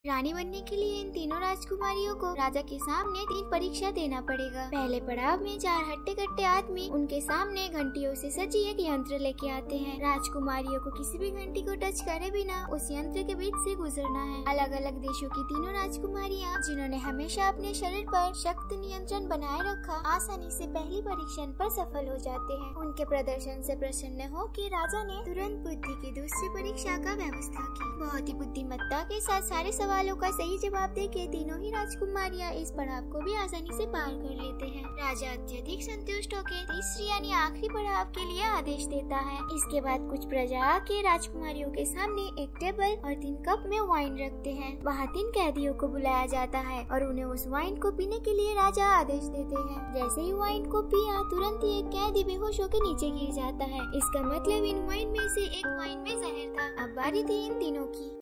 रानी बनने के लिए इन तीनों राजकुमारियों को राजा के सामने 3 परीक्षा देना पड़ेगा। पहले पड़ाव में 4 हट्टे-कट्टे आदमी उनके सामने घंटियों से सजी एक यंत्र लेके आते हैं। राजकुमारियों को किसी भी घंटी को टच करे बिना उस यंत्र के बीच से गुजरना है। अलग अलग देशों की तीनों राजकुमारियाँ जिन्होंने हमेशा अपने शरीर पर सख्त नियंत्रण बनाए रखा, आसानी से पहली परीक्षण पर सफल हो जाते हैं। उनके प्रदर्शन से प्रसन्न हो के राजा ने तुरंत बुद्धि की दूसरी परीक्षा का व्यवस्था की। बहुत ही बुद्धिमत्ता के साथ सारे सवालों का सही जवाब देके तीनों ही राजकुमारियां इस पड़ाव को भी आसानी से पार कर लेते हैं। राजा अत्यधिक संतुष्ट होकर तीसरी यानी आखिरी पड़ाव के लिए आदेश देता है। इसके बाद कुछ प्रजा आके राजकुमारियों के सामने एक टेबल और 3 कप में वाइन रखते हैं। वहाँ 3 कैदियों को बुलाया जाता है और उन्हें उस वाइन को पीने के लिए राजा आदेश देते हैं। जैसे ही वाइन को पिया तुरंत ही एक कैदी बेहोश होकर नीचे गिर जाता है। इसका मतलब इन वाइन में से एक वाइन में जहर था। अब बारी थी इन तीनों की।